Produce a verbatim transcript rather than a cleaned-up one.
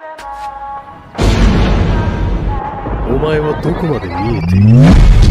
お前はどこまで見えている？